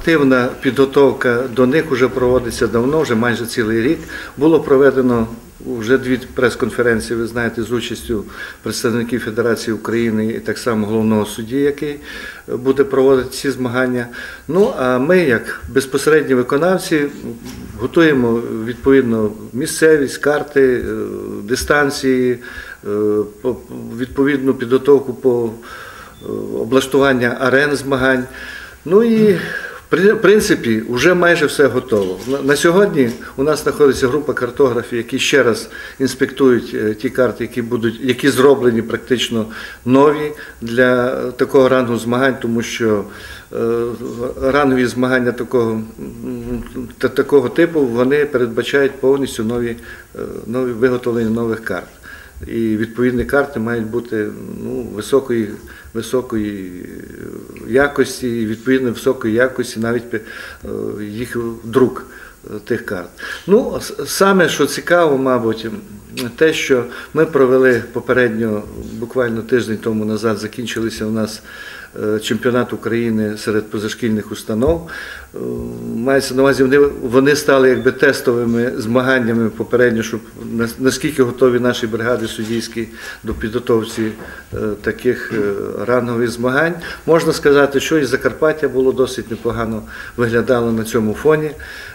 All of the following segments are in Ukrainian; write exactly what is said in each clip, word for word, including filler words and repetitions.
активна підготовка до них вже проводиться давно, вже майже цілий рік. Було проведено вже дві прес-конференції, ви знаєте, з участю представників Федерації України і так само головного судді, який буде проводити ці змагання. Ну, а ми, як безпосередні виконавці, готуємо відповідно місцевість, карти, дистанції, відповідну підготовку по облаштуванню арен змагань. Ну і в принципі, вже майже все готово. На сьогодні у нас знаходиться група картографів, які ще раз інспектують ті карти, які будуть, які зроблені практично нові для такого рангу змагань, тому що рангові змагання такого, такого типу, вони передбачають повністю нові, нові виготовлення нових карт. І відповідні карти мають бути ну, високої, високої якості, і відповідно високої якості навіть їх друк тих карт. Ну, саме, що цікаво, мабуть, те, що ми провели попередньо, буквально тиждень тому назад, закінчилися у нас чемпіонат України серед позашкільних установ. Мається на увазі, вони, вони стали якби тестовими змаганнями попередньо, щоб наскільки готові наші бригади суддівські до підготовці таких рангових змагань. Можна сказати, що і Закарпаття було досить непогано виглядало на цьому фоні.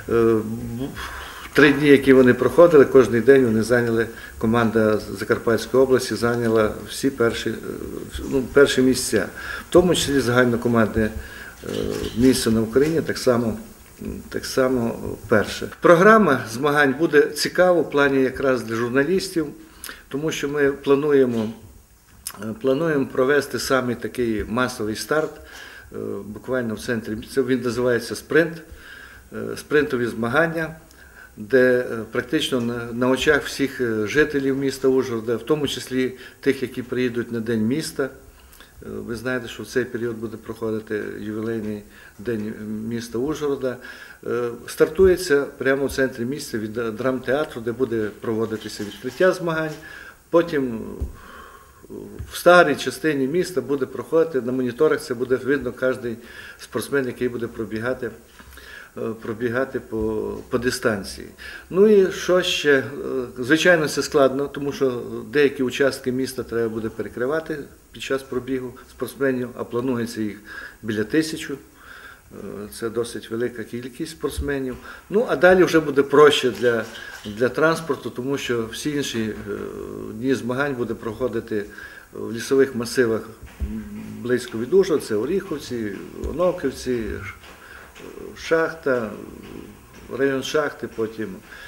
Три дні, які вони проходили, кожен день вони зайняли, команда Закарпатської області зайняла всі перші, ну, перші місця. В тому числі загальнокомандне місце на Україні так само, так само перше. Програма змагань буде цікава в плані якраз для журналістів, тому що ми плануємо, плануємо провести саме такий масовий старт, буквально в центрі, це він називається спринт, спринтові змагання, де практично на очах всіх жителів міста Ужгорода, в тому числі тих, які приїдуть на День міста. Ви знаєте, що в цей період буде проходити ювілейний день міста Ужгорода. Стартується прямо в центрі міста від драмтеатру, де буде проводитися відкриття змагань. Потім в старій частині міста буде проходити, на моніторах це буде видно кожен спортсмен, який буде пробігати. пробігати по, по дистанції. Ну і що ще? Звичайно, це складно, тому що деякі участки міста треба буде перекривати під час пробігу спортсменів, а планується їх біля тисячі. Це досить велика кількість спортсменів. Ну, а далі вже буде проще для, для транспорту, тому що всі інші дні змагань буде проходити в лісових масивах близько від Ужгорода, це Оріховці, Оновківці, Шахта, район Шахти потім.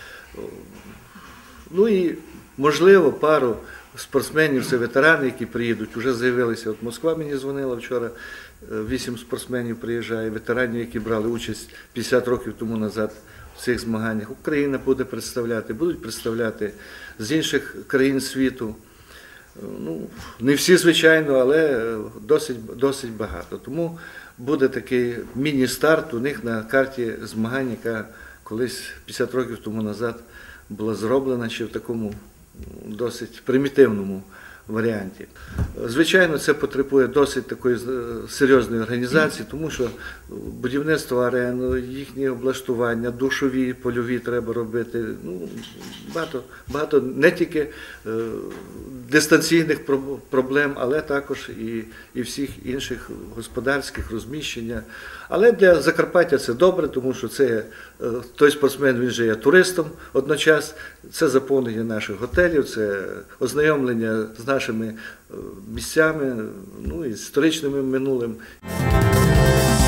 Ну і, можливо, пару спортсменів, це ветерани, які приїдуть, вже з'явилися. От Москва мені дзвонила вчора, вісім спортсменів приїжджає, ветеранів, які брали участь п'ятдесят років тому назад в цих змаганнях. Україна буде представляти, будуть представляти з інших країн світу. Ну, не всі, звичайно, але досить, досить багато. Тому буде такий міні-старт у них на карті змагань, яка колись п'ятдесят років тому назад була зроблена ще в такому досить примітивному варіанті. Звичайно, це потребує досить такої серйозної організації, тому що будівництво арен, їхнє облаштування, душові, польові треба робити. Ну, багато, багато не тільки е, дистанційних проблем, але також і, і всіх інших господарських розміщення. Але для Закарпаття це добре, тому що це, е, той спортсмен, він же є туристом одночас, це заповнення наших готелів, це ознайомлення з нашими місцями, ну, і історичним минулим.